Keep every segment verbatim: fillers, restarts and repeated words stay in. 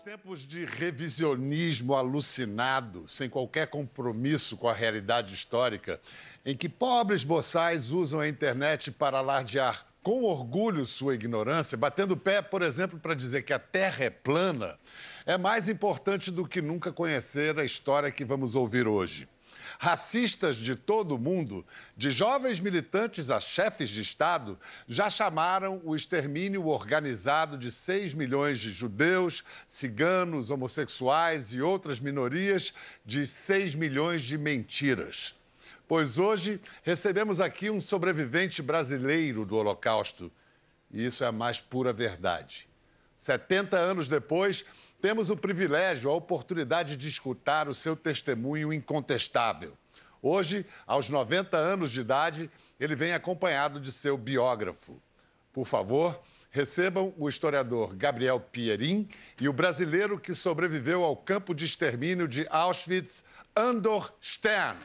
tempos de revisionismo alucinado, sem qualquer compromisso com a realidade histórica, em que pobres boçais usam a internet para alardear com orgulho sua ignorância, batendo o pé, por exemplo, para dizer que a Terra é plana, é mais importante do que nunca conhecer a história que vamos ouvir hoje. Racistas de todo o mundo, de jovens militantes a chefes de Estado, já chamaram o extermínio organizado de seis milhões de judeus, ciganos, homossexuais e outras minorias de seis milhões de mentiras. Pois hoje recebemos aqui um sobrevivente brasileiro do Holocausto. E isso é a mais pura verdade. setenta anos depois, temos o privilégio, a oportunidade de escutar o seu testemunho incontestável. Hoje, aos noventa anos de idade, ele vem acompanhado de seu biógrafo. Por favor, recebam o historiador Gabriel Pierin e o brasileiro que sobreviveu ao campo de extermínio de Auschwitz, Andor Stern.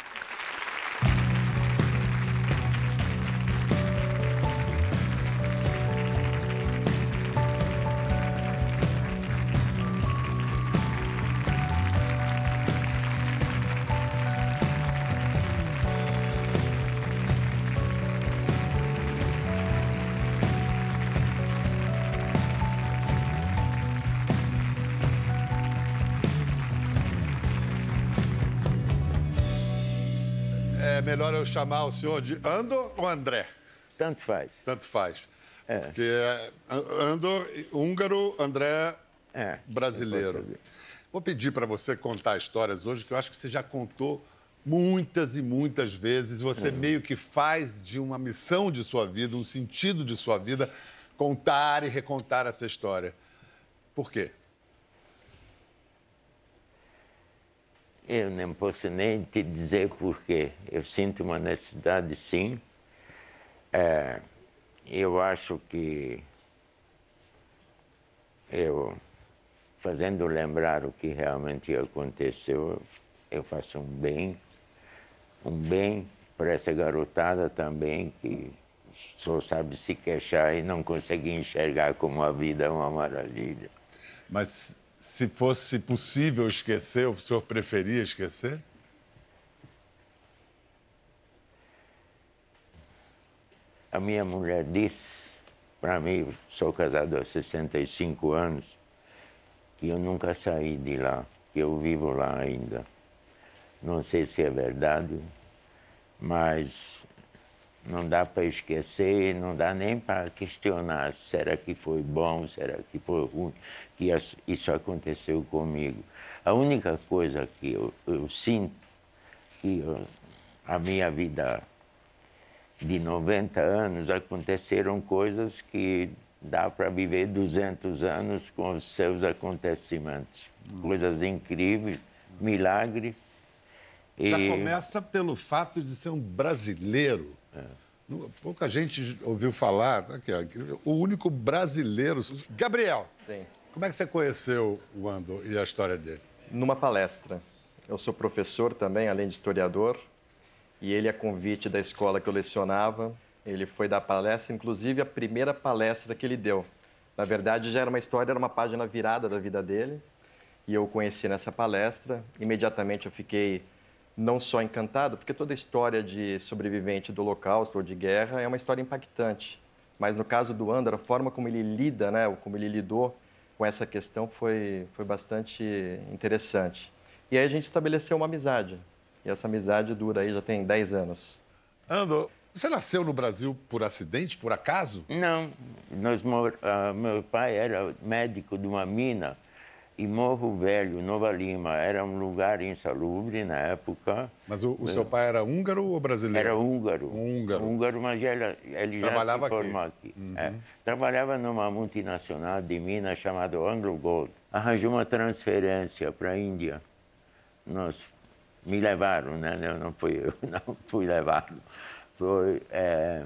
É melhor eu chamar o senhor de Andor ou André? Tanto faz. Tanto faz. É. Porque é Andor, húngaro, André, É, brasileiro. Vou pedir para você contar histórias hoje, que eu acho que você já contou muitas e muitas vezes. Você Uhum. meio que faz de uma missão de sua vida, um sentido de sua vida, contar e recontar essa história. Por quê? Eu não posso nem te dizer porquê. Eu sinto uma necessidade, sim. É, eu acho que eu, fazendo lembrar o que realmente aconteceu, eu faço um bem, um bem para essa garotada também, que só sabe se queixar e não consegue enxergar como a vida é uma maravilha. Mas se fosse possível esquecer, o senhor preferia esquecer? A minha mulher disse para mim, sou casado há sessenta e cinco anos, que eu nunca saí de lá, que eu vivo lá ainda. Não sei se é verdade, mas não dá para esquecer, não dá nem para questionar. Será que foi bom, será que foi ruim, que isso aconteceu comigo. A única coisa que eu, eu sinto, que eu, a minha vida de noventa anos, aconteceram coisas que dá para viver duzentos anos com os seus acontecimentos. Hum. Coisas incríveis, milagres. Já e... começa pelo fato de ser um brasileiro. É. Pouca gente ouviu falar, aqui, ó, o único brasileiro. Gabriel, Sim. Como é que você conheceu o Andor e a história dele? Numa palestra. Eu sou professor também, além de historiador, e ele, a convite da escola que eu lecionava, ele foi dar palestra, inclusive a primeira palestra que ele deu. Na verdade, já era uma história, era uma página virada da vida dele, e eu o conheci nessa palestra. Imediatamente eu fiquei não só encantado, porque toda história de sobrevivente do Holocausto ou de guerra é uma história impactante. Mas no caso do Andor, a forma como ele lida, né, como ele lidou com essa questão foi, foi bastante interessante. E aí a gente estabeleceu uma amizade. E essa amizade dura aí, já tem dez anos. Andor, você nasceu no Brasil por acidente, por acaso? Não. Nós, uh, meu pai era médico de uma mina e Morro Velho, Nova Lima, era um lugar insalubre na época. Mas o, o seu pai era húngaro ou brasileiro? Era húngaro. Húngaro. Húngaro, mas ele, ele já Trabalhava se formou aqui. aqui. Uhum. É. Trabalhava numa multinacional de Minas chamada Anglo Gold. Arranjou uma transferência para a Índia. Nós me levaram, né? Eu não fui eu, não fui levado. Foi é,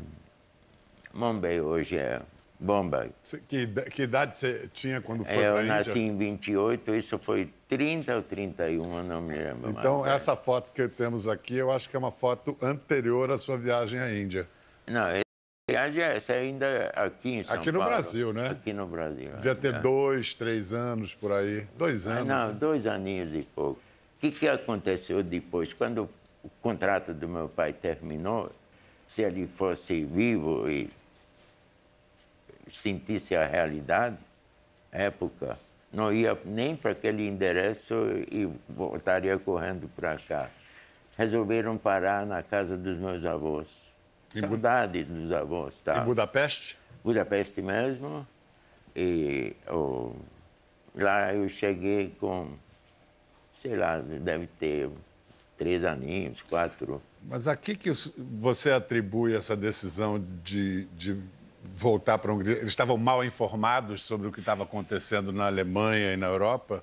Mumbai, hoje é Bombay. Que, que idade você tinha quando foi para a Eu Índia? nasci em vinte e oito, isso foi trinta ou trinta e um, eu não me lembro mais. Então, essa foto que temos aqui, eu acho que é uma foto anterior à sua viagem à Índia. Não, Aliás, essa ainda aqui em São Aqui no Paulo. Brasil, né? Aqui no Brasil. Devia ter é. dois, três anos por aí. Dois Ah, anos. não, né? dois aninhos e pouco. O que, que aconteceu depois? Quando o contrato do meu pai terminou, se ele fosse vivo e sentisse a realidade, época, não ia nem para aquele endereço e voltaria correndo para cá. Resolveram parar na casa dos meus avós. Saudade dos avós, tá? Em Budapeste? Budapeste mesmo. E oh, lá eu cheguei com, sei lá, deve ter três aninhos, quatro. Mas a que, que você atribui essa decisão de, de voltar para a Hungria? Eles estavam mal informados sobre o que estava acontecendo na Alemanha e na Europa?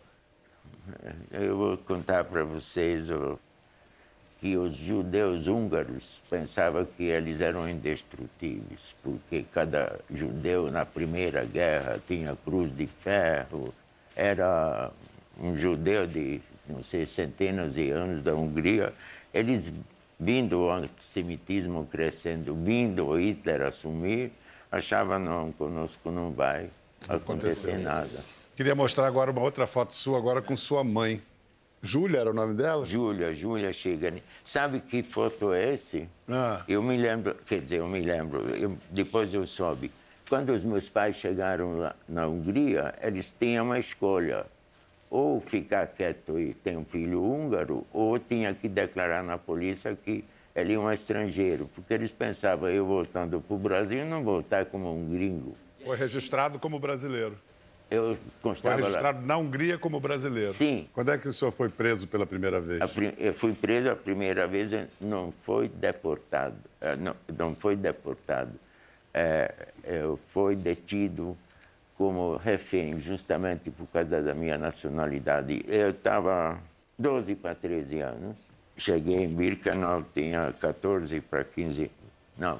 Eu vou contar para vocês oh, que os judeus húngaros pensavam que eles eram indestrutíveis, porque cada judeu na Primeira Guerra tinha cruz de ferro, era um judeu de, não sei, centenas de anos da Hungria. Eles, vindo o antissemitismo crescendo, vindo o Hitler assumir, achavam, não, conosco não vai acontecer nada. Queria mostrar agora uma outra foto sua, agora com sua mãe. Júlia era o nome dela? Júlia, Júlia Chegani. Sabe que foto é esse? Ah. Eu me lembro, quer dizer, eu me lembro, eu, depois eu soube. Quando os meus pais chegaram lá na Hungria, eles tinham uma escolha. Ou ficar quieto e ter um filho húngaro, ou tinha que declarar na polícia que ele é um estrangeiro. Porque eles pensavam, eu voltando para o Brasil, não voltar como um gringo. Foi registrado como brasileiro. Eu constava Foi registrado lá. na Hungria como brasileiro. Sim. Quando é que o senhor foi preso pela primeira vez? Eu fui preso a primeira vez, não foi deportado. Não, não foi deportado. É, eu fui detido como refém, justamente por causa da minha nacionalidade. Eu estava doze para treze anos. Cheguei em Birkenau, tinha quatorze para quinze... Não,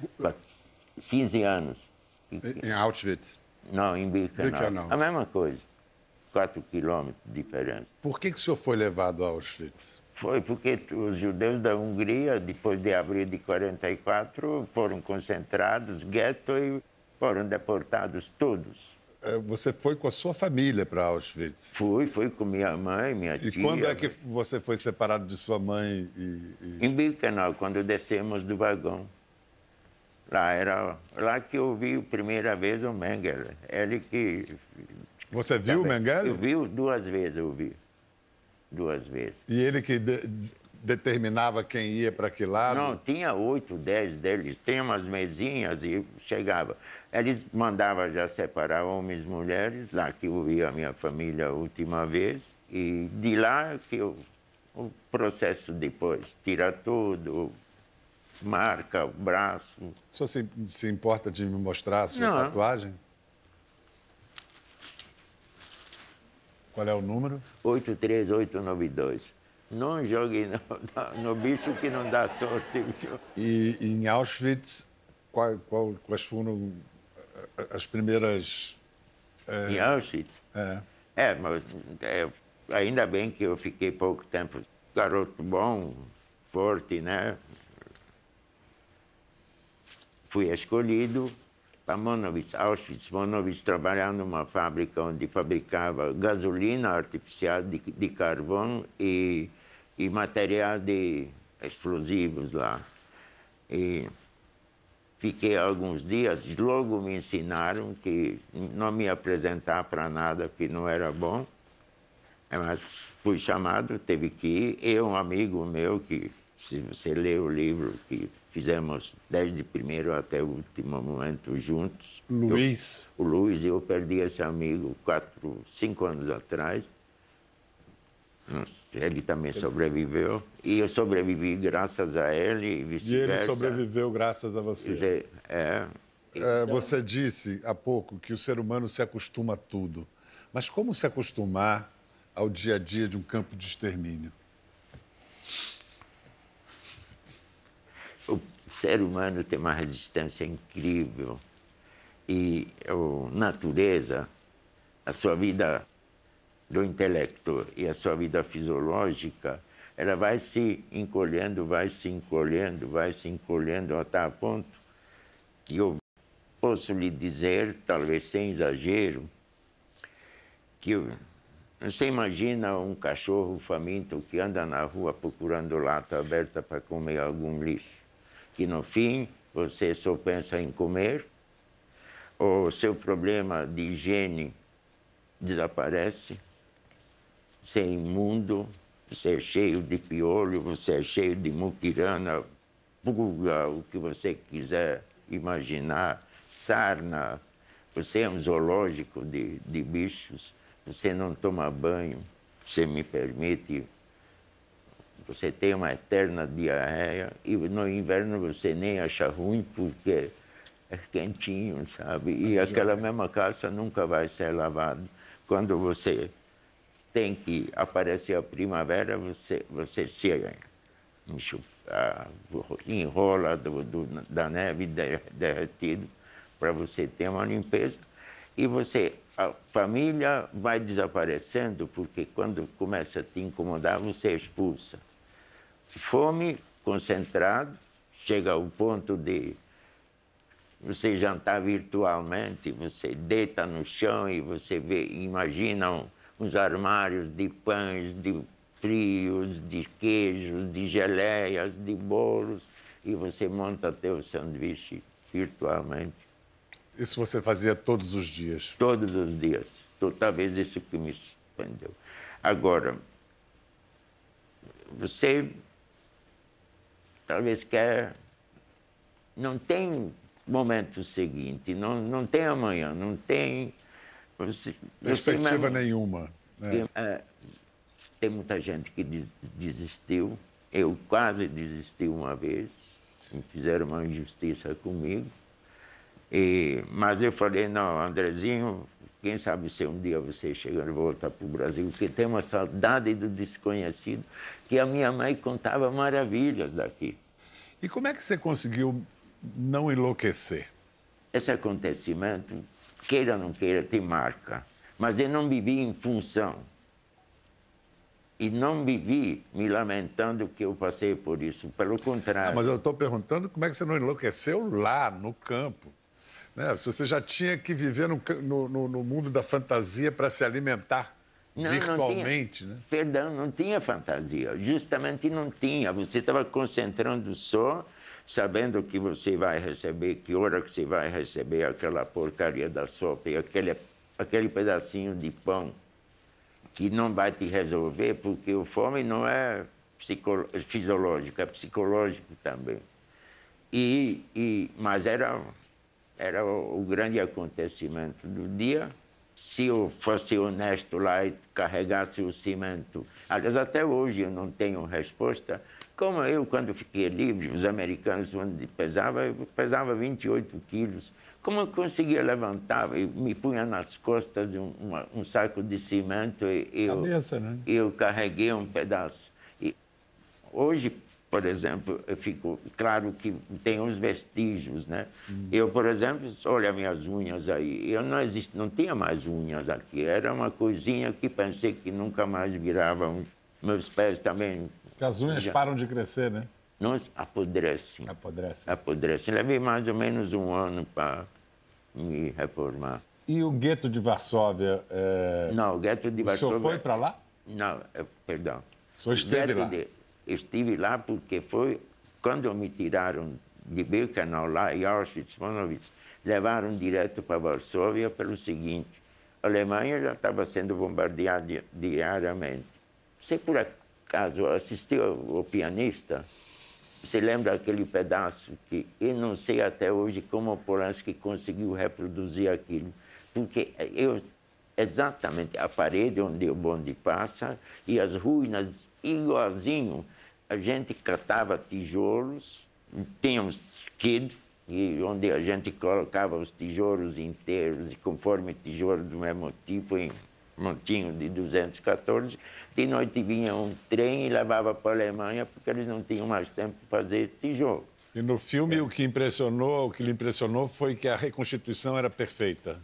quinze anos. Em Auschwitz? Não, em Birkenau. Birkenau. A mesma coisa. Quatro quilômetros de diferença. Por que, que o senhor foi levado a Auschwitz? Foi porque os judeus da Hungria, depois de abril de quarenta e quatro, foram concentrados, gueto, e foram deportados todos. Você foi com a sua família para Auschwitz? Fui, fui com minha mãe, minha E tia. E quando é que você foi separado de sua mãe? E, e... Em Birkenau, quando descemos do vagão. Lá era lá que eu vi a primeira vez o Mengele. Ele que... Você viu o Mengele? Eu vi duas vezes, eu vi. Duas vezes. E ele que de, determinava quem ia para que lado? Não, tinha oito, dez deles. Tinha umas mesinhas e chegava. Eles mandavam já separar homens e mulheres, lá que eu vi a minha família a última vez. E de lá que eu, o processo depois, tira tudo, marca o braço. O senhor se, se importa de me mostrar a sua Não. tatuagem? Qual é o número? oito três oito nove dois. Não jogue no, no bicho que não dá sorte. Viu? E em Auschwitz, qual, qual, quais foram as primeiras... É... Em Auschwitz? É. É, mas é, ainda bem que eu fiquei pouco tempo. Garoto bom, forte, né? Fui escolhido para Monowitz, Auschwitz. Monowitz trabalhava numa fábrica onde fabricava gasolina artificial de, de carvão e, e material de explosivos lá. E fiquei alguns dias, logo me ensinaram que não me apresentar para nada que não era bom. Mas fui chamado, teve que ir. Eu, um amigo meu, que se você ler o livro, que fizemos desde o primeiro até o último momento juntos. Luiz. Eu, o Luiz, eu perdi esse amigo quatro, cinco anos atrás. Ele também sobreviveu. E eu sobrevivi graças a ele e vice-versa. E ele sobreviveu graças a você. Dizer, é, é, você disse há pouco que o ser humano se acostuma a tudo. Mas como se acostumar ao dia a dia de um campo de extermínio? O ser humano tem uma resistência incrível. E a natureza, a sua vida do intelecto e a sua vida fisiológica, ela vai se encolhendo, vai se encolhendo, vai se encolhendo até a ponto que eu posso lhe dizer, talvez sem exagero, que eu, você imagina um cachorro faminto que anda na rua procurando lata aberta para comer algum lixo, que no fim você só pensa em comer, ou seu problema de higiene desaparece, você é imundo, você é cheio de piolho, você é cheio de muquirana, pulga, o que você quiser imaginar, sarna, você é um zoológico de, de bichos, você não toma banho, você me permite, você tem uma eterna diarreia e no inverno você nem acha ruim porque é quentinho, sabe? E aquela mesma calça nunca vai ser lavada. Quando você tem que aparecer a primavera, você, você se enrola do, do, da neve derretido para você ter uma limpeza. E você, a família vai desaparecendo, porque quando começa a te incomodar, você expulsa. Fome, concentrado, chega ao ponto de você jantar virtualmente, você deita no chão e você vê, imagina um, uns armários de pães, de frios, de queijos, de geleias, de bolos, e você monta teu sanduíche virtualmente. Isso você fazia todos os dias? Todos os dias. Talvez isso que me surpreendeu. Agora, você talvez quer... Não tem momento seguinte, não, não tem amanhã, não tem... Você, perspectiva nenhuma. Né? É, tem muita gente que des, desistiu. Eu quase desisti uma vez. Fizeram uma injustiça comigo. E, mas eu falei, não, Andrezinho, quem sabe se um dia você chegar e voltar para o Brasil, porque tem uma saudade do desconhecido, que a minha mãe contava maravilhas daqui. E como é que você conseguiu não enlouquecer? Esse acontecimento, queira ou não queira, te marca. Mas eu não vivi em função. E não vivi me lamentando que eu passei por isso. Pelo contrário. Ah, mas eu estou perguntando como é que você não enlouqueceu lá, no campo. Né? Se você já tinha que viver no, no, no mundo da fantasia para se alimentar não, virtualmente. Não tinha, né? Perdão, não tinha fantasia. Justamente não tinha. Você estava concentrando só, sabendo que você vai receber, que hora que você vai receber aquela porcaria da sopa e aquele, aquele pedacinho de pão que não vai te resolver, porque o fome não é psicolo, fisiológico, é psicológico também. E, e, mas era, era o, o grande acontecimento do dia. Se eu fosse honesto lá e carregasse o cimento... Aliás, até hoje eu não tenho resposta. Como eu, quando fiquei livre, os americanos, quando pesava, eu pesava vinte e oito quilos. Como eu conseguia levantar? Eu me punha nas costas um, uma, um saco de cimento e eu, Cabeça, né? eu carreguei um pedaço. E hoje, por exemplo, eu fico claro que tem uns vestígios, né? Hum. Eu, por exemplo, olha minhas unhas aí. Eu não existe, não tinha mais unhas aqui. Era uma coisinha que pensei que nunca mais viravam. Meus pés também. Porque as unhas já param de crescer, né? Não, apodrecem. Apodrecem. Apodrecem. Levei mais ou menos um ano para me reformar. E o gueto de Varsóvia? É... Não, o gueto de Varsóvia... O senhor foi para lá? Não, é, perdão. O senhor esteve lá? De... Eu estive lá porque foi quando me tiraram de Birkenau lá em Auschwitz, Monowitz, levaram direto para Varsóvia pelo seguinte: a Alemanha já estava sendo bombardeada diariamente. Você por acaso assistiu ao Pianista? Você lembra aquele pedaço que eu não sei até hoje como o Polanski conseguiu reproduzir aquilo? Porque eu, exatamente a parede onde o bonde passa e as ruínas igualzinho. A gente catava tijolos, tínhamos skid, e onde a gente colocava os tijolos inteiros, e conforme tijolo do mesmo tipo, em montinho de duzentos e quatorze, de noite vinha um trem e levava para a Alemanha, porque eles não tinham mais tempo para fazer tijolo. E no filme, é. o que impressionou, o que lhe impressionou foi que a reconstituição era perfeita.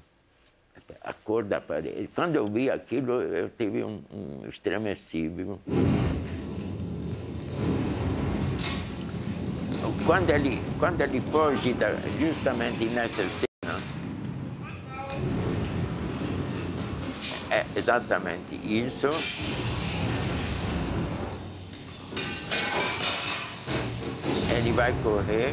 A cor da parede. Quando eu vi aquilo, eu tive um, um estremecido. Quando ele, quando ele foge da, justamente nessa cena, é exatamente isso. Ele vai correr.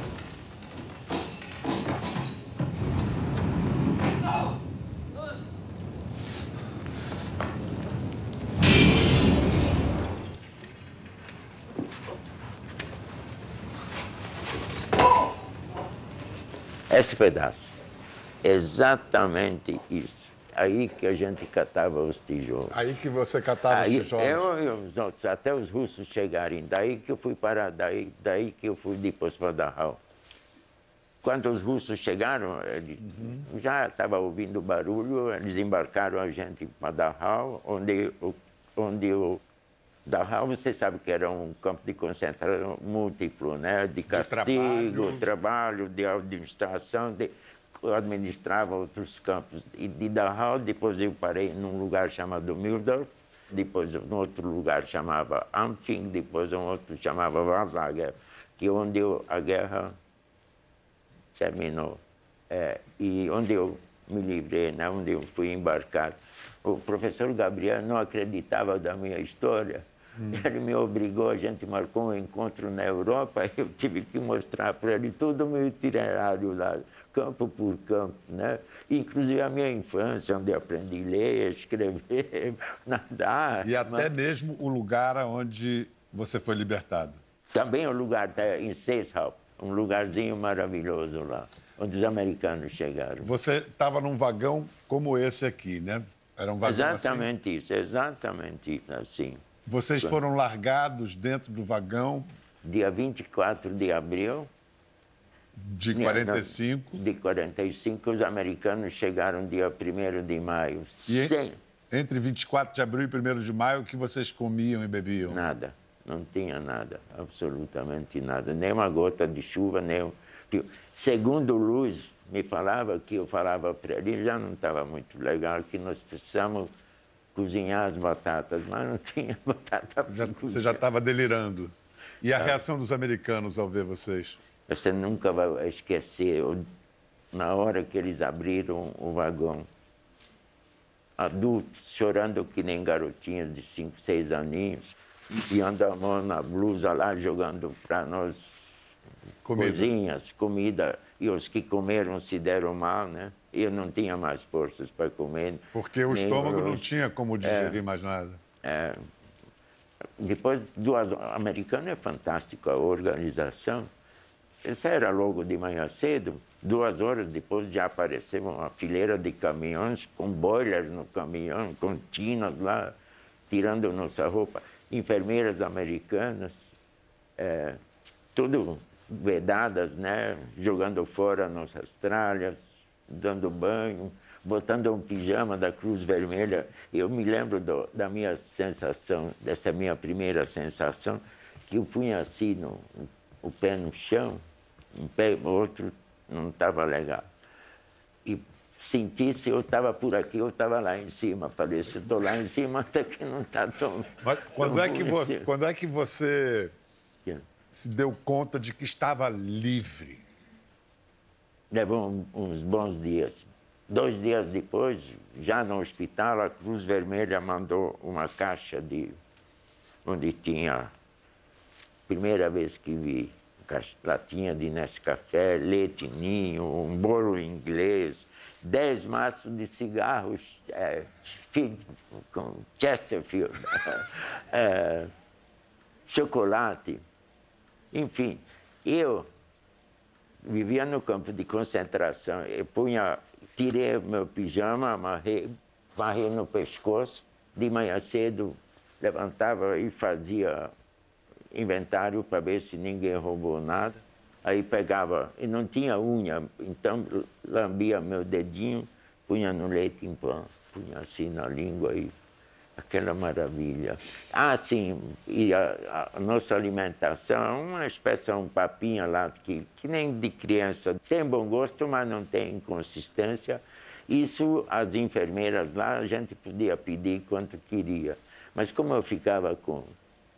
Esse pedaço. Exatamente isso. Aí que a gente catava os tijolos. Aí que você catava Aí, os tijolos? Eu e os outros, até os russos chegarem. Daí que eu fui para, daí, daí que eu fui depois para Dachau. Quando os russos chegaram, eles uhum. já estava ouvindo barulho, eles embarcaram a gente para Dachau, onde, onde o Dachau, você sabe que era um campo de concentração múltiplo, né? De castigo, de trabalho, trabalho de administração, de, eu administrava outros campos. E de Dachau, depois eu parei num lugar chamado Mühldorf, depois um outro lugar chamava Ampfing, depois um outro chamava Waldlager, que é onde eu, a guerra terminou. É, e onde eu me livrei, né? Onde eu fui embarcado. O professor Gabriel não acreditava da minha história. Hum. Ele me obrigou, a gente marcou um encontro na Europa, eu tive que mostrar para ele todo o meu itinerário lá, campo por campo, né? Inclusive a minha infância, onde eu aprendi a ler, escrever, nadar. E até mas... mesmo o lugar onde você foi libertado. Também o lugar em Seeshaupt, um lugarzinho maravilhoso lá, onde os americanos chegaram. Você estava num vagão como esse aqui, né? Era um vagão exatamente assim? Isso, exatamente isso, assim. Vocês foram largados dentro do vagão? Dia vinte e quatro de abril. De quarenta e cinco? De quarenta e cinco, os americanos chegaram dia primeiro de maio. E sem... entre vinte e quatro de abril e primeiro de maio, o que vocês comiam e bebiam? Nada, não tinha nada, absolutamente nada. Nem uma gota de chuva, nem um... Segundo o Luiz me falava, que eu falava para ele, já não estava muito legal, que nós precisamos cozinhar as batatas, mas não tinha batata para cozinhar. Você já estava delirando. E a ah. reação dos americanos ao ver vocês? Você nunca vai esquecer, na hora que eles abriram o vagão, adultos chorando que nem garotinhos de cinco, seis aninhos, enfiando a mão na blusa lá, jogando para nós comida. cozinhas, comida. E os que comeram se deram mal, né? Eu não tinha mais forças para comer. Porque o estômago os... não tinha como digerir é, mais nada. É. Depois, duas... americano é fantástico, a organização. Isso era logo de manhã cedo, duas horas depois já apareceu uma fileira de caminhões com boilers no caminhão, com tinas lá, tirando nossa roupa. Enfermeiras americanas, é, tudo vedadas, né? Jogando fora nossas tralhas, dando banho, botando um pijama da Cruz Vermelha. Eu me lembro do, da minha sensação, dessa minha primeira sensação, que eu punha assim no, o pé no chão, um pé, o outro não estava legal. E senti se eu estava por aqui, eu estava lá em cima. Falei, se eu estou lá em cima, até que não está tão... Mas quando, tão é que você, quando é que você yeah. se deu conta de que estava livre? Levou uns bons dias. Dois dias depois, já no hospital, a Cruz Vermelha mandou uma caixa de... onde tinha... Primeira vez que vi... latinha de Nescafé, leite ninho, um bolo inglês, dez maços de cigarros é, com Chesterfield, é, chocolate, enfim. Eu vivia no campo de concentração, eu punha, tirei meu pijama, amarrei, amarrei no pescoço, de manhã cedo levantava e fazia inventário para ver se ninguém roubou nada. Aí pegava, e não tinha unha, então lambia meu dedinho, punha no leite em pão, punha assim na língua e aquela maravilha. Ah, sim, e a, a nossa alimentação, uma espécie, um papinho lá, que, que nem de criança, tem bom gosto, mas não tem consistência. Isso, as enfermeiras lá, a gente podia pedir quanto queria. Mas como eu ficava com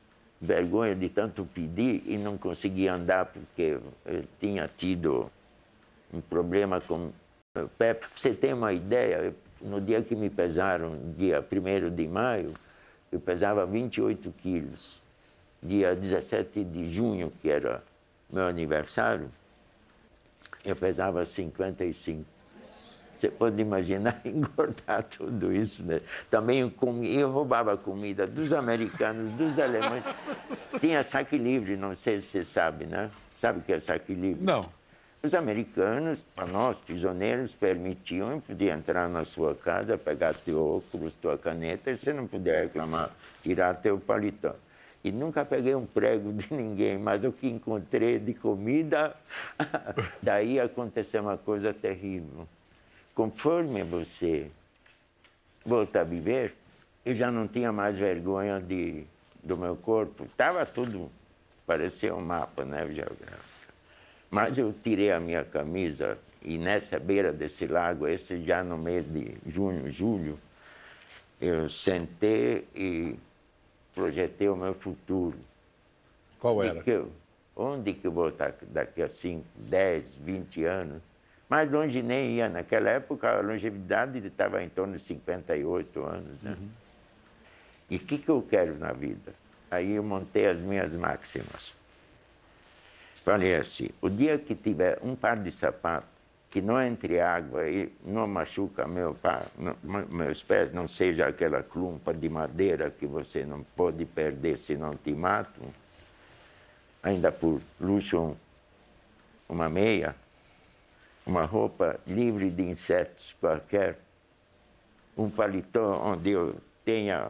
vergonha de tanto pedir e não conseguia andar porque eu tinha tido um problema com o pé. Para você ter uma ideia, no dia que me pesaram, dia primeiro de maio, eu pesava vinte e oito quilos. Dia dezessete de junho, que era meu aniversário, eu pesava cinquenta e cinco. Você pode imaginar engordar tudo isso, né? Também eu, comia, eu roubava comida dos americanos, dos alemães. Tinha saque livre, não sei se você sabe, né? Sabe o que é saque livre? Não. Os americanos, para nós, prisioneiros, permitiam, podia entrar na sua casa, pegar teu óculos, tua caneta, e você não podia reclamar, tirar teu paletó. E nunca peguei um prego de ninguém, mas o que encontrei de comida, daí aconteceu uma coisa terrível. Conforme você volta a viver, eu já não tinha mais vergonha de, do meu corpo. Estava tudo, parecia um mapa, né, geográfico. Mas eu tirei a minha camisa e nessa beira desse lago, esse já no mês de junho, julho, eu sentei e projetei o meu futuro. Qual era? Que eu, onde que eu vou estar daqui a cinco, dez, vinte anos? Mais longe nem ia. Naquela época, a longevidade estava em torno de cinquenta e oito anos. Né? Uhum. E o que, que eu quero na vida? Aí eu montei as minhas máximas. Falei assim, o dia que tiver um par de sapatos que não entre água e não machuca meu par, não, meus pés, não seja aquela clumpa de madeira que você não pode perder se não te matam, ainda por luxo uma meia, uma roupa livre de insetos qualquer, um paletó onde eu tenha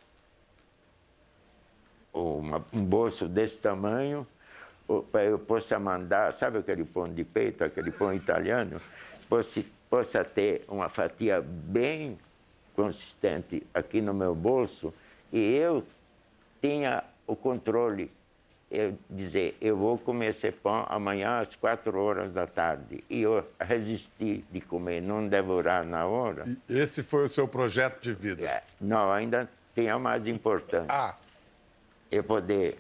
uma, um bolso desse tamanho, para eu possa mandar, sabe aquele pão de peito, aquele pão italiano, possa, possa ter uma fatia bem consistente aqui no meu bolso e eu tenha o controle. Eu dizer, eu vou comer esse pão amanhã às quatro horas da tarde. E eu resisti de comer, não devorar na hora. E esse foi o seu projeto de vida? É, não, ainda tem a mais importante. Ah. Eu poder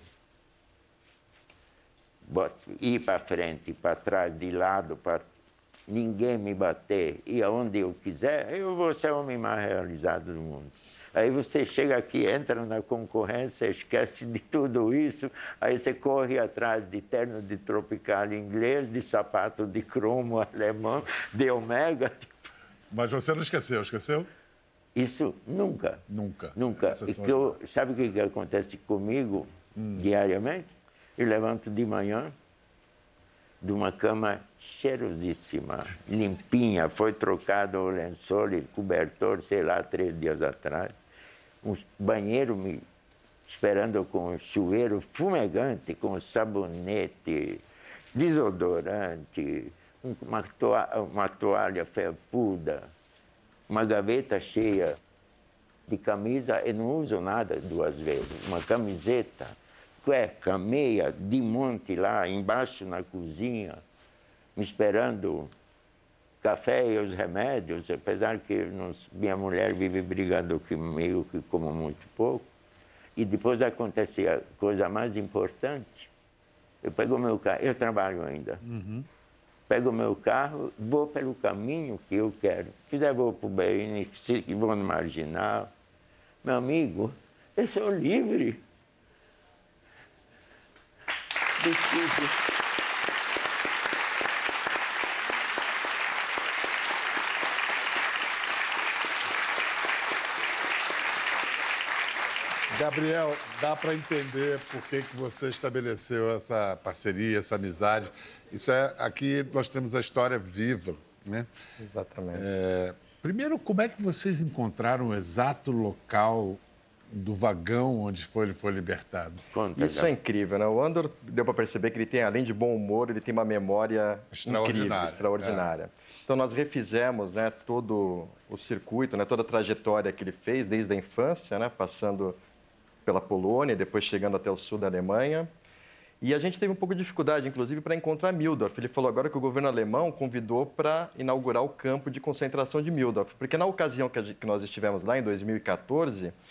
ir para frente, para trás, de lado, para ninguém me bater. E aonde eu quiser, eu vou ser o homem mais realizado do mundo. Aí você chega aqui, entra na concorrência, esquece de tudo isso, aí você corre atrás de terno de tropical inglês, de sapato de cromo alemão, de omega. Mas você não esqueceu, esqueceu? Isso nunca. Nunca. Nunca. E que eu, sabe o que, que acontece comigo hum. diariamente? Eu levanto de manhã de uma cama cheirosíssima, limpinha, foi trocado o lençol e cobertor, sei lá, três dias atrás. Um banheiro me esperando com um chuveiro fumegante, com sabonete, desodorante, uma toalha, uma toalha felpuda, uma gaveta cheia de camisa. Eu não uso nada duas vezes, uma camiseta, cueca, meia, de monte lá embaixo na cozinha, me esperando café e os remédios, apesar que não, minha mulher vive brigando comigo, que como muito pouco. E depois acontecia a coisa mais importante. Eu pego o meu carro, eu trabalho ainda. Uhum. Pego o meu carro, vou pelo caminho que eu quero. Se quiser, vou para o Beine, se vou no Marginal. Meu amigo, eu sou livre. Desculpe. Gabriel, dá para entender por que, que você estabeleceu essa parceria, essa amizade. Isso é, aqui nós temos a história viva, né? Exatamente. É, primeiro, como é que vocês encontraram o exato local do vagão onde foi, ele foi libertado? Conta, Isso cara. é incrível, né? O Andor, deu para perceber que ele tem, além de bom humor, ele tem uma memória incrível, extraordinária. É. Então, nós refizemos, né, todo o circuito, né, toda a trajetória que ele fez, desde a infância, né, passando pela Polônia, depois chegando até o sul da Alemanha. E a gente teve um pouco de dificuldade, inclusive, para encontrar Mühldorf. Ele falou agora que o governo alemão convidou para inaugurar o campo de concentração de Mühldorf, porque na ocasião que nós estivemos lá, em dois mil e quatorze,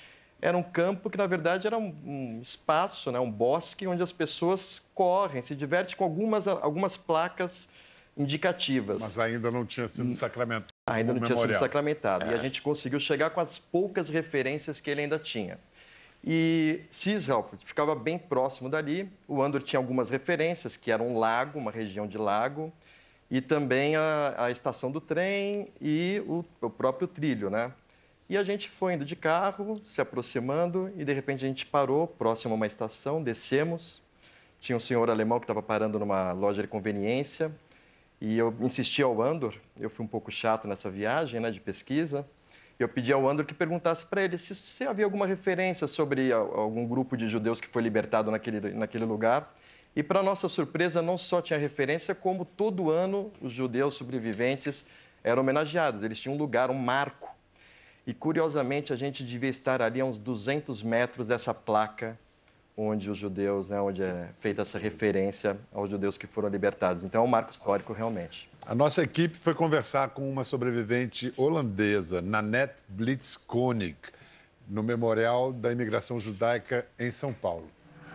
era um campo que, na verdade, era um, um espaço, né, um bosque, onde as pessoas correm, se divertem com algumas, algumas placas indicativas. Mas ainda não tinha sido sacramentado. Ainda não tinha sido sacramentado. É. E a gente conseguiu chegar com as poucas referências que ele ainda tinha. E Cisral ficava bem próximo dali. O Andor tinha algumas referências, que era um lago, uma região de lago, e também a, a estação do trem e o, o próprio trilho, né? E a gente foi indo de carro, se aproximando, e de repente a gente parou próximo a uma estação, descemos. Tinha um senhor alemão que estava parando numa loja de conveniência, e eu insisti ao Andor, eu fui um pouco chato nessa viagem, né, de pesquisa, eu pedi ao Andor que perguntasse para ele se, se havia alguma referência sobre algum grupo de judeus que foi libertado naquele, naquele lugar. E, para nossa surpresa, não só tinha referência, como todo ano os judeus sobreviventes eram homenageados. Eles tinham um lugar, um marco. E, curiosamente, a gente devia estar ali a uns duzentos metros dessa placa onde os judeus, né, onde é feita essa referência aos judeus que foram libertados. Então, é um marco histórico, realmente. A nossa equipe foi conversar com uma sobrevivente holandesa, Nanette Blitz-Koning, no Memorial da Imigração Judaica em São Paulo.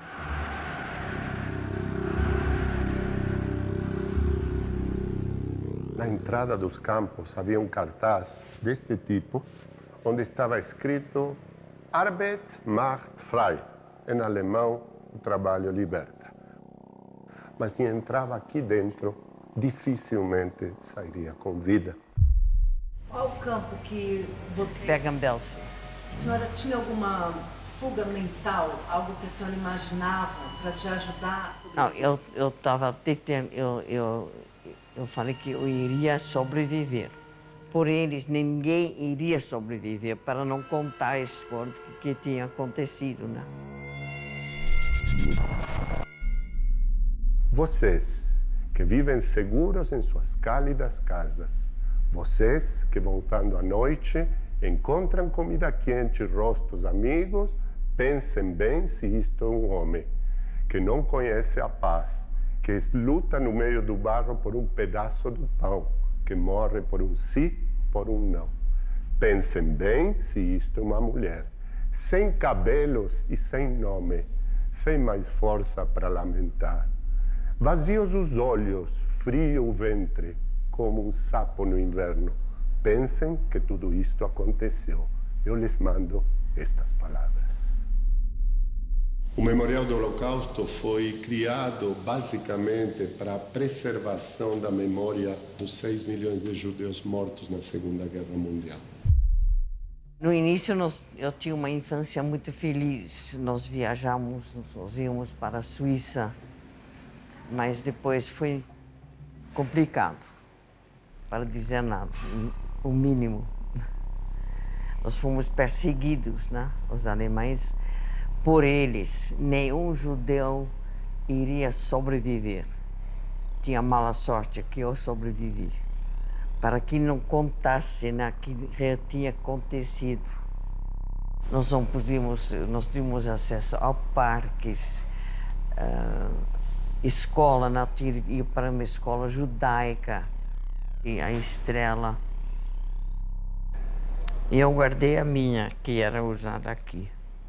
Na entrada dos campos havia um cartaz deste tipo, onde estava escrito Arbeit macht frei, em alemão, o trabalho liberta. Mas quem entrava aqui dentro dificilmente sairia com vida. Qual o campo que você... Bergen-Belsen. A senhora tinha alguma fuga mental, algo que a senhora imaginava para te ajudar? Não, eu eu estava eu, eu eu falei que eu iria sobreviver. Por eles, ninguém iria sobreviver para não contar a história que tinha acontecido, né? Vocês que vivem seguros em suas cálidas casas, vocês que voltando à noite encontram comida quente e rostos amigos, pensem bem se isto é um homem que não conhece a paz, que luta no meio do barro por um pedaço do pão, que morre por um sim, por um não. Pensem bem se isto é uma mulher, sem cabelos e sem nome, sem mais força para lamentar. Vazios os olhos, frio o ventre, como um sapo no inverno. Pensem que tudo isto aconteceu. Eu lhes mando estas palavras. O Memorial do Holocausto foi criado basicamente para a preservação da memória dos seis milhões de judeus mortos na Segunda Guerra Mundial. No início, nós, eu tinha uma infância muito feliz. Nós viajamos, nós íamos para a Suíça, mas depois foi complicado, para dizer nada, o mínimo. Nós fomos perseguidos, né? Os alemães. Por eles, nenhum judeu iria sobreviver. Tinha mala sorte que eu sobrevivi. Para que não contasse, né, que já tinha acontecido. Nós não podíamos, nós tínhamos acesso a parques, uh, escola, né, ia para uma escola judaica, e a Estrela. E eu guardei a minha, que era usada aqui.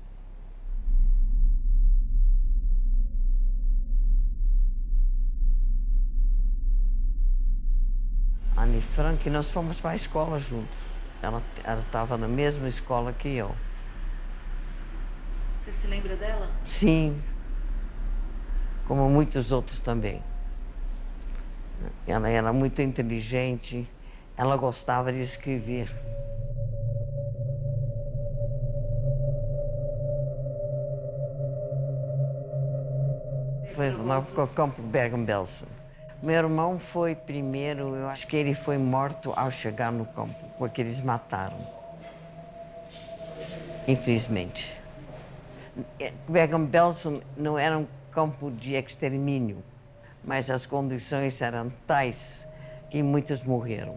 Anne Frank, nós fomos para a escola juntos. Ela estava na mesma escola que eu. Você se lembra dela? Sim, como muitos outros também. Ela era muito inteligente, ela gostava de escrever. Foi no campo Bergen-Belsen. Meu irmão foi primeiro, eu acho que ele foi morto ao chegar no campo, porque eles mataram. Infelizmente. Bergen-Belsen não era um campo de extermínio, mas as condições eram tais que muitos morreram.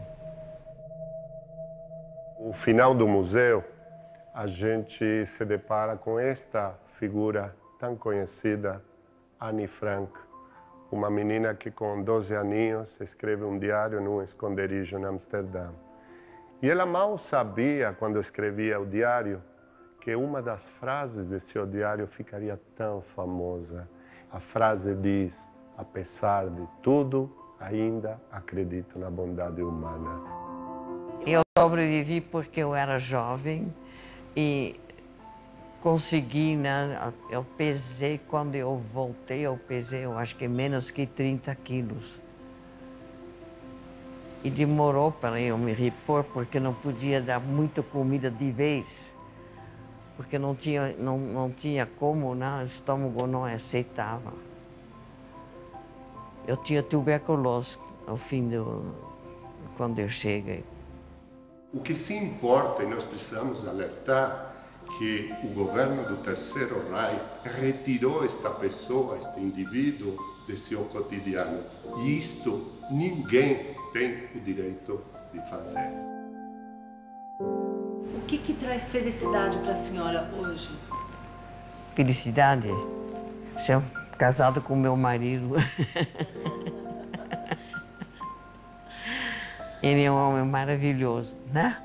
No final do museu, a gente se depara com esta figura tão conhecida, Anne Frank, uma menina que com doze aninhos escreve um diário num esconderijo em Amsterdã. E ela mal sabia, quando escrevia o diário, que uma das frases de seu diário ficaria tão famosa. A frase diz: apesar de tudo, ainda acredito na bondade humana. Eu sobrevivi porque eu era jovem e consegui, né? Eu pesei, quando eu voltei, eu pesei, eu acho que menos que trinta quilos. E demorou para eu me repor, porque não podia dar muita comida de vez. Porque não tinha, não, não tinha como, né? O estômago não aceitava. Eu tinha tuberculose ao fim do... quando eu cheguei. O que se importa, e nós precisamos alertar, que o governo do Terceiro Reich retirou esta pessoa, este indivíduo, de seu cotidiano. E isto ninguém tem o direito de fazer. O que que traz felicidade para a senhora hoje? Felicidade? Ser casado com meu marido. Ele é um homem maravilhoso, né?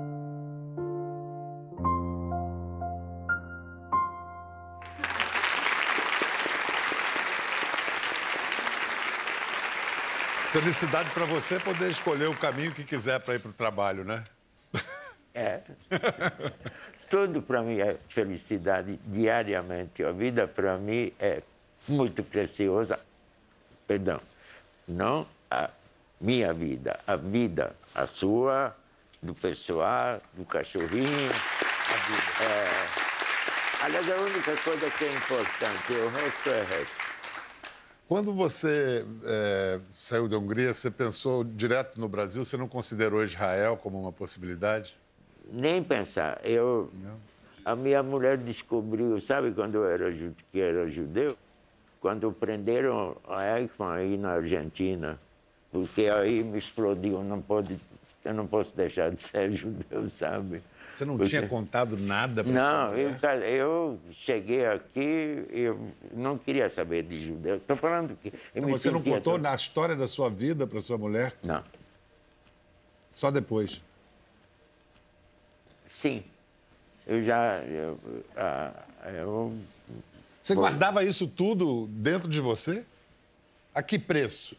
Felicidade para você é poder escolher o caminho que quiser para ir para o trabalho, né? É. Tudo para mim é felicidade diariamente. A vida para mim é muito preciosa. Perdão, não a minha vida, a vida, a sua, do pessoal, do cachorrinho. A vida. É... Aliás, a única coisa que é importante, o resto é resto. Quando você é, saiu da Hungria, você pensou direto no Brasil? Você não considerou Israel como uma possibilidade? Nem pensar. Eu, a minha mulher descobriu, sabe quando eu era, que era judeu? Quando prenderam a Eichmann aí na Argentina, porque aí me explodiu, não pode, eu não posso deixar de ser judeu, sabe? Você não porque... tinha contado nada para Não, eu, eu cheguei aqui, eu não queria saber de judeu. Estou falando que... Eu não, me você não contou tão... na história da sua vida para sua mulher? Não. Só depois? Sim. Eu já... Eu, eu... Você guardava isso tudo dentro de você? A que preço?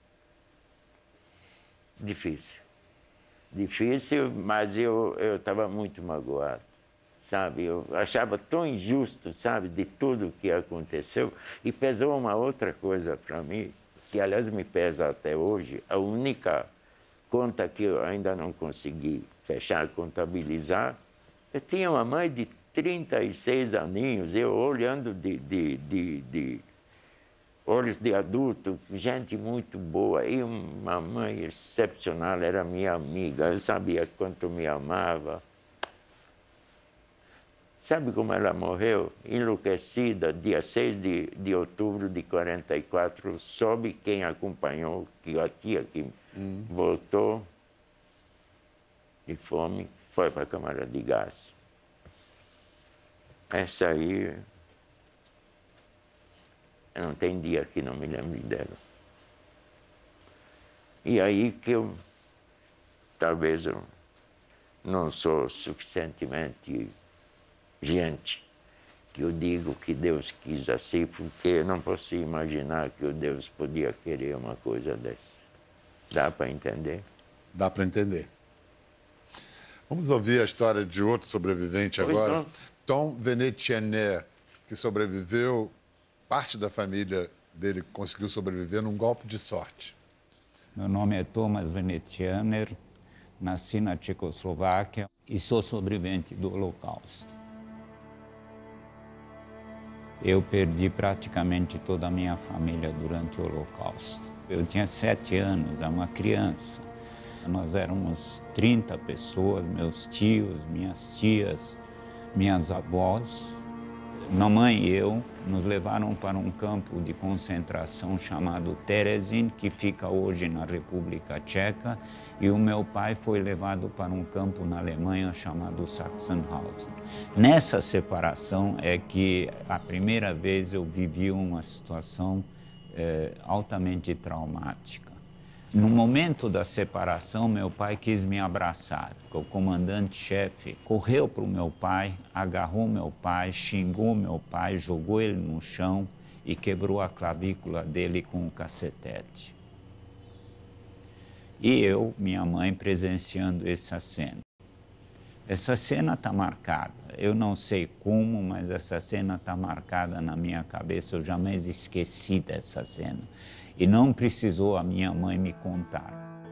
Difícil. Difícil, mas eu eu estava muito magoado, sabe? Eu achava tão injusto, sabe, de tudo que aconteceu. E pesou uma outra coisa para mim, que aliás me pesa até hoje. A única conta que eu ainda não consegui fechar, contabilizar, eu tinha uma mãe de trinta e seis aninhos, eu olhando de, de, de, de olhos de adulto, gente muito boa, e uma mãe excepcional, era minha amiga, eu sabia quanto me amava. Sabe como ela morreu? Enlouquecida, dia seis de, de outubro de quarenta e quatro, soube quem acompanhou, que a tia que hum. voltou de fome, foi para a câmara de gás. Essa aí... Não tem dia que não me lembre dela. E aí que eu, talvez eu não sou suficientemente gente, que eu digo que Deus quis assim, porque eu não posso imaginar que o Deus podia querer uma coisa dessa. Dá para entender? Dá para entender. Vamos ouvir a história de outro sobrevivente pois agora. Não. Tom Venetianer, que sobreviveu... Parte da família dele conseguiu sobreviver num golpe de sorte. Meu nome é Thomas Venetianer, nasci na Tchecoslováquia e sou sobrevivente do Holocausto. Eu perdi praticamente toda a minha família durante o Holocausto. Eu tinha sete anos, era uma criança. Nós éramos trinta pessoas, meus tios, minhas tias, minhas avós. Mamãe e eu nos levaram para um campo de concentração chamado Terezin, que fica hoje na República Tcheca, e o meu pai foi levado para um campo na Alemanha chamado Sachsenhausen. Nessa separação é que a primeira vez eu vivi uma situação eh, altamente traumática. No momento da separação, meu pai quis me abraçar. O comandante-chefe correu para o meu pai, agarrou meu pai, xingou meu pai, jogou ele no chão e quebrou a clavícula dele com o cacetete. E eu, minha mãe, presenciando essa cena. Essa cena está marcada. Eu não sei como, mas essa cena está marcada na minha cabeça. Eu jamais esqueci dessa cena. E não precisou a minha mãe me contar.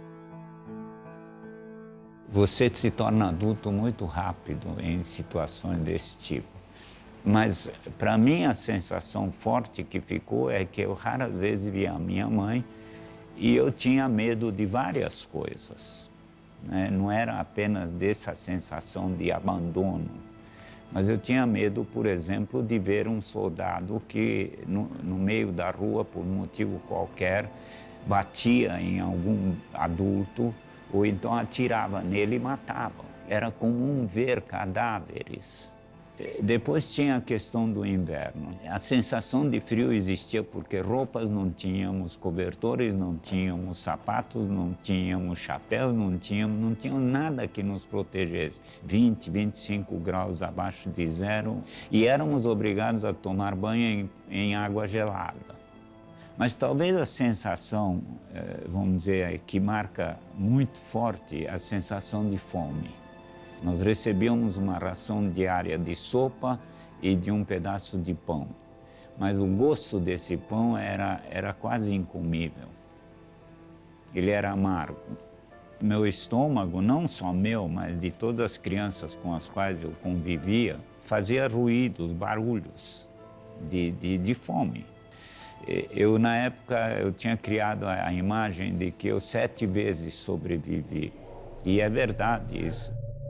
Você se torna adulto muito rápido em situações desse tipo. Mas, para mim, a sensação forte que ficou é que eu raras vezes via a minha mãe e eu tinha medo de várias coisas, né? Não era apenas dessa sensação de abandono, mas eu tinha medo, por exemplo, de ver um soldado que, no, no meio da rua, por motivo qualquer, batia em algum adulto ou então atirava nele e matava. Era comum ver cadáveres. Depois tinha a questão do inverno. A sensação de frio existia porque roupas não tínhamos, cobertores não tínhamos, sapatos não tínhamos, chapéus não tínhamos, não tínhamos nada que nos protegesse. vinte, vinte e cinco graus abaixo de zero e éramos obrigados a tomar banho em, em água gelada. Mas talvez a sensação, vamos dizer, que marca muito forte a sensação de fome. Nós recebíamos uma ração diária de sopa e de um pedaço de pão. Mas o gosto desse pão era, era quase incomível. Ele era amargo. Meu estômago, não só meu, mas de todas as crianças com as quais eu convivia, fazia ruídos, barulhos de, de, de fome. Eu, na época, eu tinha criado a, a imagem de que eu sete vezes sobrevivi. E é verdade isso.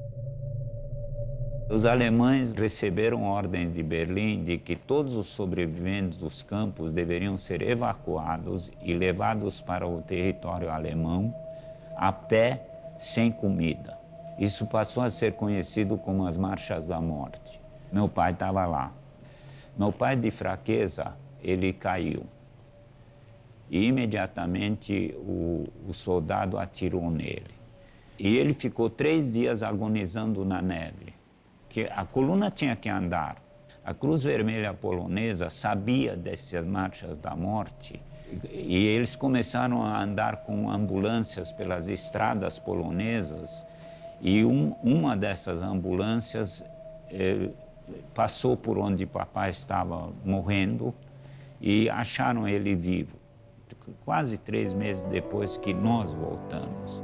Os alemães receberam ordens de Berlim de que todos os sobreviventes dos campos deveriam ser evacuados e levados para o território alemão a pé, sem comida. Isso passou a ser conhecido como as Marchas da Morte. Meu pai estava lá. Meu pai, de fraqueza, ele caiu. E imediatamente o, o soldado atirou nele. E ele ficou três dias agonizando na neve. Que a coluna tinha que andar. A Cruz Vermelha Polonesa sabia dessas Marchas da Morte e eles começaram a andar com ambulâncias pelas estradas polonesas e um, uma dessas ambulâncias eh, passou por onde papai estava morrendo e acharam ele vivo, quase três meses depois que nós voltamos.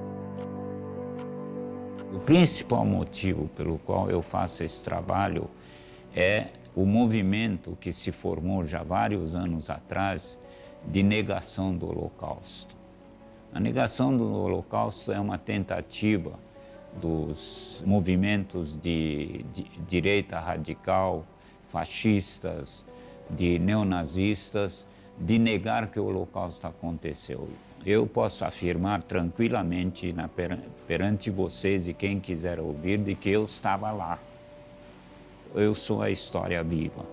O principal motivo pelo qual eu faço esse trabalho é o movimento que se formou já vários anos atrás de negação do Holocausto. A negação do Holocausto é uma tentativa dos movimentos de, de direita radical, fascistas, de neonazistas, de negar que o Holocausto aconteceu. Eu posso afirmar tranquilamente na, perante vocês e quem quiser ouvir de que eu estava lá. Eu sou a história viva.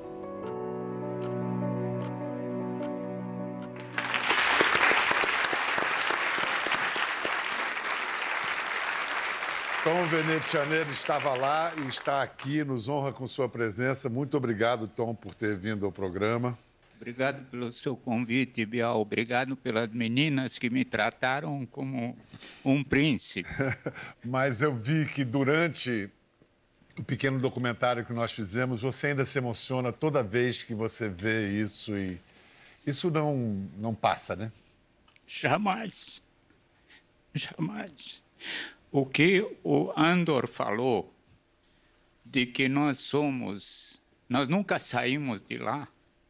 Tom Venezianeiro estava lá e está aqui, nos honra com sua presença. Muito obrigado, Tom, por ter vindo ao programa. Obrigado pelo seu convite, Bial. Obrigado pelas meninas que me trataram como um príncipe. Mas eu vi que durante o pequeno documentário que nós fizemos, você ainda se emociona toda vez que você vê isso e isso não, não passa, né? Jamais. Jamais. O que o Andor falou de que nós somos, nós nunca saímos de lá.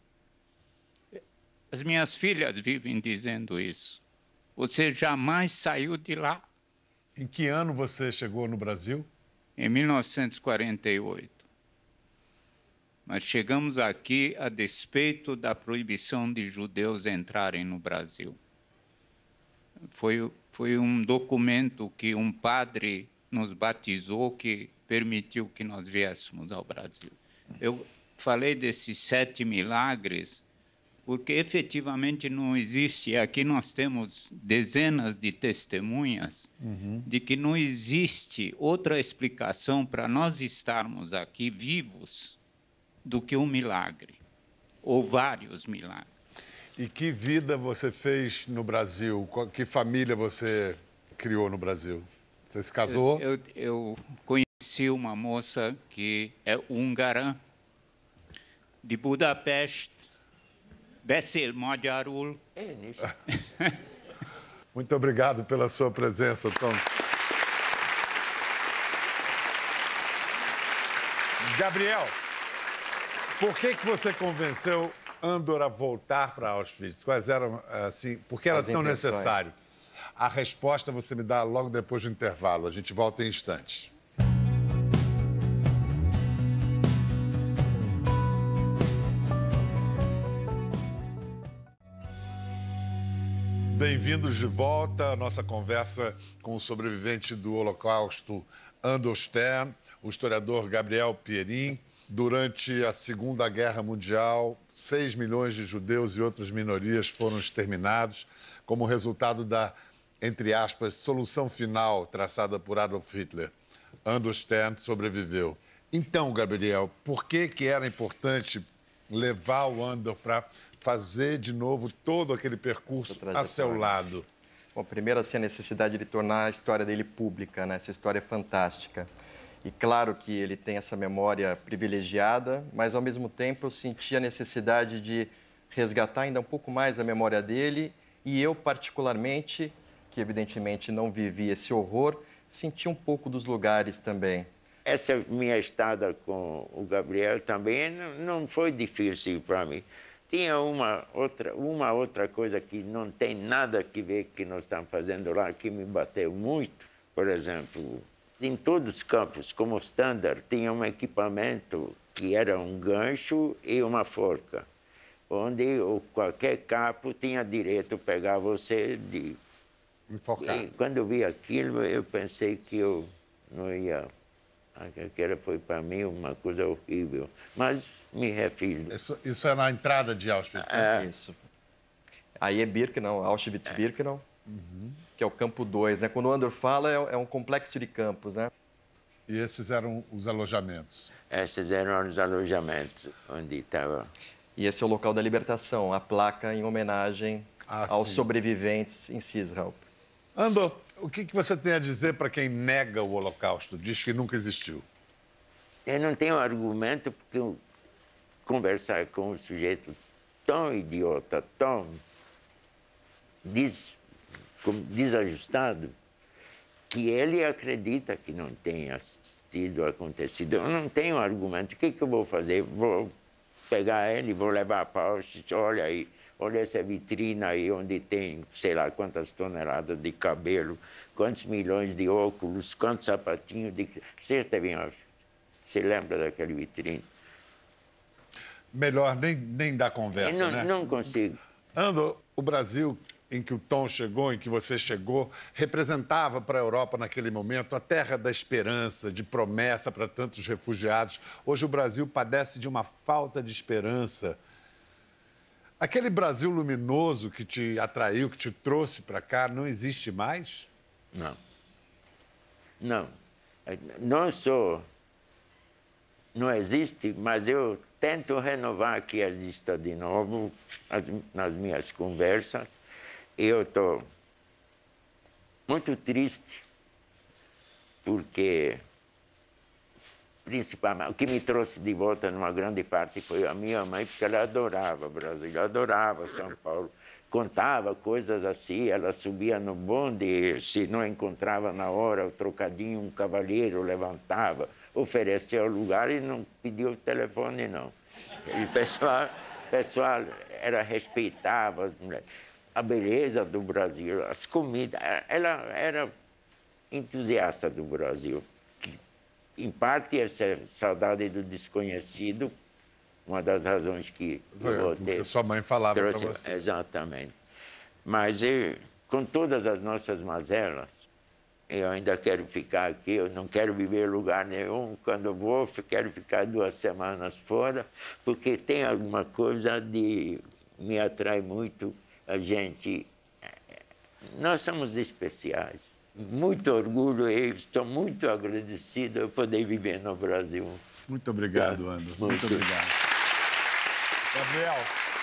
As minhas filhas vivem dizendo isso. Você jamais saiu de lá. Em que ano você chegou no Brasil? Em mil novecentos e quarenta e oito. Mas chegamos aqui a despeito da proibição de judeus entrarem no Brasil. Foi, foi um documento que um padre nos batizou que permitiu que nós viéssemos ao Brasil. Eu falei desses sete milagres porque efetivamente não existe. Aqui nós temos dezenas de testemunhas uhum. de que não existe outra explicação para nós estarmos aqui vivos do que um milagre, ou vários milagres. E que vida você fez no Brasil? Que família você criou no Brasil? Você se casou? Eu, eu, eu conheci uma moça que é húngara, de Budapeste, beszél magyarul. Muito obrigado pela sua presença, Tom. Gabriel, por que que você convenceu Andor a voltar para Auschwitz? Quais eram, assim, por que era tão necessário? A resposta você me dá logo depois do intervalo. A gente volta em instantes. Bem-vindos de volta à nossa conversa com o sobrevivente do Holocausto, Andor Stern, o historiador Gabriel Pierin. Durante a Segunda Guerra Mundial, seis milhões de judeus e outras minorias foram exterminados como resultado da, entre aspas, solução final traçada por Adolf Hitler. Andor Stern sobreviveu. Então, Gabriel, por que que era importante levar o Andor para fazer de novo todo aquele percurso a seu lado? Bom, primeiro, assim, a necessidade de tornar a história dele pública, né? Essa história fantástica. E claro que ele tem essa memória privilegiada, mas ao mesmo tempo eu senti a necessidade de resgatar ainda um pouco mais da memória dele e eu, particularmente, que evidentemente não vivi esse horror, senti um pouco dos lugares também. Essa minha estada com o Gabriel também não foi difícil para mim. Tinha uma outra, uma outra coisa que não tem nada a ver com o que nós estamos fazendo lá, que me bateu muito. Por exemplo, em todos os campos, como standard, tinha um equipamento que era um gancho e uma forca, onde qualquer capo tinha direito a pegar você de... Enfocar. E quando eu vi aquilo, eu pensei que eu não ia... Aquela foi para mim uma coisa horrível, mas me refiz. Isso, isso é na entrada de Auschwitz? É. Isso. Aí é Birkenau, Auschwitz-Birkenau, uhum. que é o campo dois, né? Quando o Andor fala, é, é um complexo de campos, né? E esses eram os alojamentos? Esses eram os alojamentos onde estava. E esse é o local da libertação, a placa em homenagem ah, aos sim. sobreviventes em Cisrael. Andor, o que que você tem a dizer para quem nega o Holocausto, diz que nunca existiu? Eu não tenho argumento, porque eu conversar com um sujeito tão idiota, tão des, desajustado, que ele acredita que não tenha sido acontecido. Eu não tenho argumento. O que que eu vou fazer? Vou pegar ele, vou levar para Auschwitz, olha aí. Olha essa vitrina aí, onde tem, sei lá, quantas toneladas de cabelo, quantos milhões de óculos, quantos sapatinhos de... Você esteve em Auschwitz? Você lembra daquela vitrine? Melhor nem, nem dar conversa, Eu não, né? não consigo. Andor, o Brasil em que o Tom chegou, em que você chegou, representava para a Europa naquele momento a terra da esperança, de promessa para tantos refugiados. Hoje o Brasil padece de uma falta de esperança. Aquele Brasil luminoso que te atraiu, que te trouxe para cá, não existe mais? Não. Não. Não sou... Não existe, mas eu tento renovar aqui a lista de novo as, nas minhas conversas. Eu estou muito triste, porque... Principalmente, o que me trouxe de volta, numa grande parte, foi a minha mãe, porque ela adorava o Brasil, adorava São Paulo. Contava coisas assim, ela subia no bonde, se não encontrava na hora o trocadinho, um cavalheiro levantava, oferecia o lugar e não pediu o telefone, não. E o pessoal, pessoal era, respeitava as mulheres. A beleza do Brasil, as comidas, ela era entusiasta do Brasil. Em parte, essa saudade do desconhecido, uma das razões que eu vou ter. Sua mãe falava para você. Exatamente. Mas, eu, com todas as nossas mazelas, eu ainda quero ficar aqui, eu não quero viver em lugar nenhum. Quando eu vou, eu quero ficar duas semanas fora, porque tem alguma coisa de me atrai muito a gente. Nós somos especiais. Muito orgulho e estou muito agradecido por poder viver no Brasil. Muito obrigado, tá? Andor. Muito. muito obrigado. Gabriel.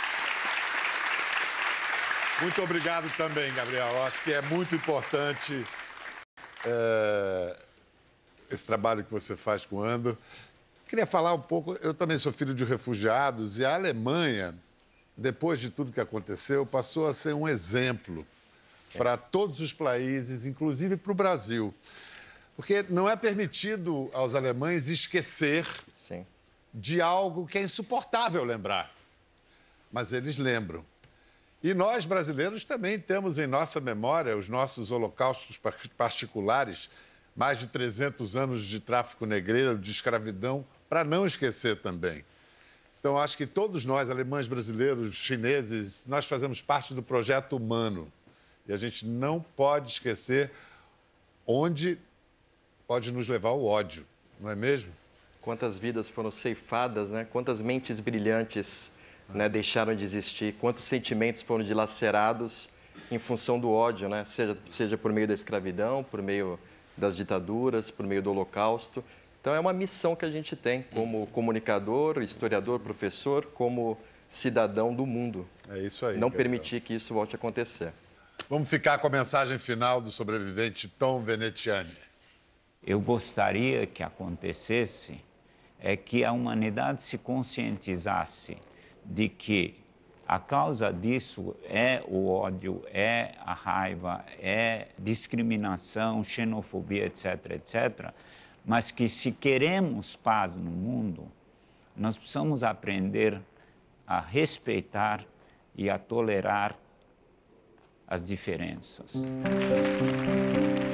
Muito obrigado também, Gabriel. Acho que é muito importante é, esse trabalho que você faz com o Andor. Queria falar um pouco, eu também sou filho de refugiados e a Alemanha, depois de tudo que aconteceu, passou a ser um exemplo para todos os países, inclusive para o Brasil. Porque não é permitido aos alemães esquecer Sim. de algo que é insuportável lembrar. Mas eles lembram. E nós, brasileiros, também temos em nossa memória os nossos holocaustos particulares, mais de trezentos anos de tráfico negreiro, de escravidão, para não esquecer também. Então, acho que todos nós, alemães, brasileiros, chineses, nós fazemos parte do projeto humano. E a gente não pode esquecer onde pode nos levar o ódio, não é mesmo? Quantas vidas foram ceifadas, né? Quantas mentes brilhantes ah. né, deixaram de existir, quantos sentimentos foram dilacerados em função do ódio, né? Seja, seja por meio da escravidão, por meio das ditaduras, por meio do Holocausto. Então, é uma missão que a gente tem como comunicador, historiador, professor, como cidadão do mundo. É isso aí. Não permitir que isso volte a acontecer. Vamos ficar com a mensagem final do sobrevivente Tom Venetiani. Eu gostaria que acontecesse é que a humanidade se conscientizasse de que a causa disso é o ódio, é a raiva, é discriminação, xenofobia, etc, etcétera, mas que se queremos paz no mundo, nós precisamos aprender a respeitar e a tolerar as diferenças.